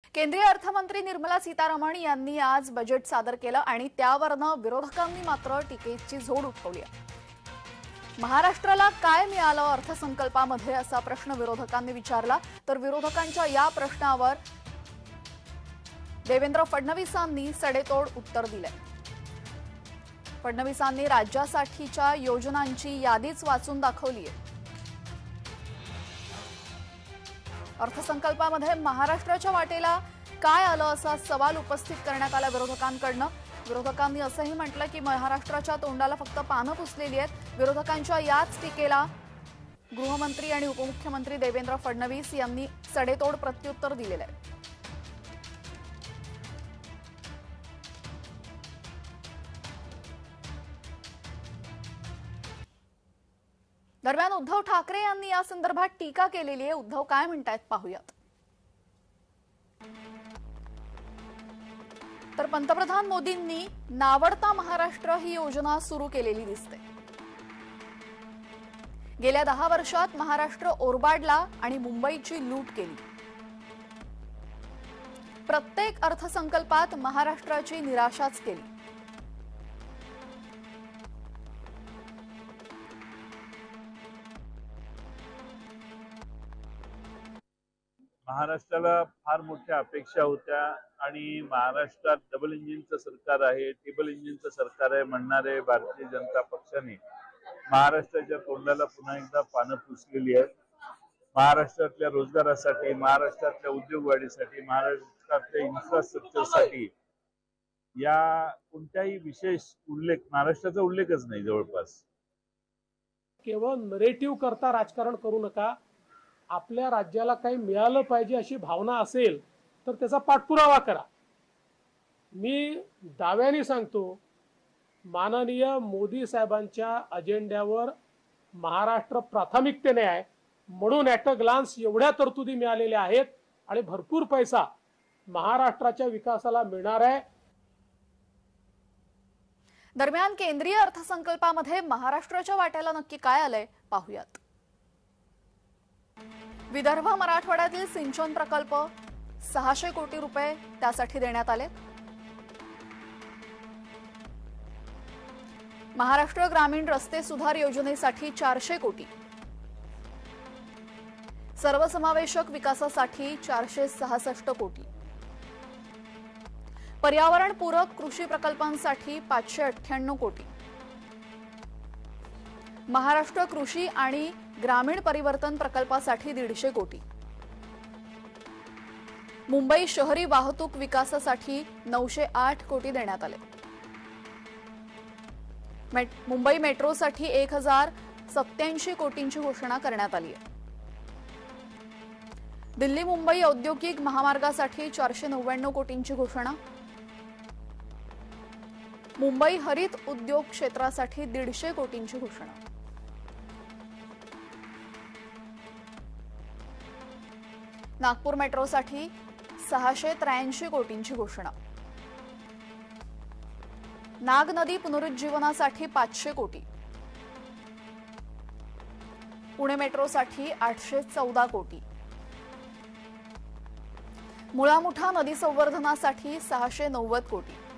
केंद्रीय अर्थमंत्री निर्मला सीतारामन यांनी आज बजेट सादर केलं आणि त्यावरनं विरोधकांनी मात्र टीकेची झोड उठवली आहे। महाराष्ट्राला काय मिळालं अर्थसंकल्पामध्ये असा प्रश्न विरोधकांनी विचारला, तर विरोधकांच्या या प्रश्नावर देवेंद्र फडणवीसांनी सडेतोड उत्तर दिले। फडणवीसांनी राज्यासाठीच्या योजनांची यादीच वाचून दाखवली आहे। अर्थसंकल्पामध्ये महाराष्ट्राच्या वाटेला काय आलं असा सवाल उपस्थित करण्यात आला विरोधकांकडून। विरोधकांनी असंही म्हटलं की महाराष्ट्राच्या तोंडाला फक्त पानं पुसलेली आहेत। विरोधकांच्या याच टीकेला गृहमंत्री आणि उपमुख्यमंत्री देवेंद्र फडणवीस यांनी सडेतोड प्रत्युत्तर दिलेलं आहे। दरम्यान उद्धव ठाकरे यांनी या संदर्भात टीका केलेली आहे। उद्धव काय म्हणतायत पाहूयात। तर पंतप्रधान मोदींनी नावडता महाराष्ट्र ही योजना सुरू केलेली दिसते। गेल्या 10 वर्षात महाराष्ट्र ओरबाडला आणि मुंबईची लूट केली। प्रत्येक अर्थसंकल्पात महाराष्ट्राची निराशाच केली। महाराष्ट्राला फार मोठ्या अपेक्षा होत्या आणि महाराष्ट्रात डबल इंजिनचं सरकार आहे, ट्रिपल इंजिनचं सरकार आहे म्हणणारे भारतीय जनता पक्षाने महाराष्ट्राच्या तोंडाला पुन्हा एकदा पानं पुसलेली आहेत। महाराष्ट्रातल्या रोजगारासाठी, महाराष्ट्रातल्या उद्योग वाढीसाठी, महाराष्ट्रातल्या इन्फ्रास्ट्रक्चरसाठी या कोणत्याही विशेष उल्लेख, महाराष्ट्राचा उल्लेखच नाही जवळपास। केवळ नरेटिव्ह करता राजकारण करू नका। आपल्या राज्याला काही मिळालं पाहिजे अशी भावना असेल तर त्याचा पाठपुरावा करा। मी दाव्याने सांगतो, माननीय मोदी साहेबांच्या अजेंड्यावर महाराष्ट्र प्राथमिकतेने आहे, म्हणून ॲट अ ग्लान्स एवढ्या तरतुदी मिळालेल्या आहेत आणि भरपूर पैसा महाराष्ट्राच्या विकासाला मिळणार आहे। दरम्यान केंद्रीय अर्थसंकल्पामध्ये महाराष्ट्राच्या वाट्याला नक्की काय आलंय पाहूयात। विदर्भ मराठवाड्यातील सिंचन प्रकल्प 600 कोटी रुपये त्यासाठी देण्यात आले। महाराष्ट्र ग्रामीण रस्ते सुधार योजनेसाठी 400 कोटी, सर्वसमावेशक विकासासाठी 466 कोटी, पर्यावरणपूरक कृषी प्रकल्पांसाठी 598 कोटी, महाराष्ट्र कृषी आणि ग्रामीण परिवर्तन प्रकल्पासाठी 150 कोटी, मुंबई शहरी वाहतूक विकासासाठी 908 कोटी देण्यात आले। मुंबई मेट्रोसाठी 1087 कोटींची घोषणा करण्यात आली आहे। दिल्ली मुंबई औद्योगिक महामार्गासाठी 499 कोटींची घोषणा, मुंबई हरित उद्योग क्षेत्रासाठी 150 कोटींची घोषणा, नागपूर मेट्रोसाठी 683 कोटींची घोषणा, नाग नदी पुनरुज्जीवनासाठी 500 कोटी, पुणे मेट्रोसाठी 814 कोटी, मुळामुठा नदी संवर्धनासाठी 690 कोटी,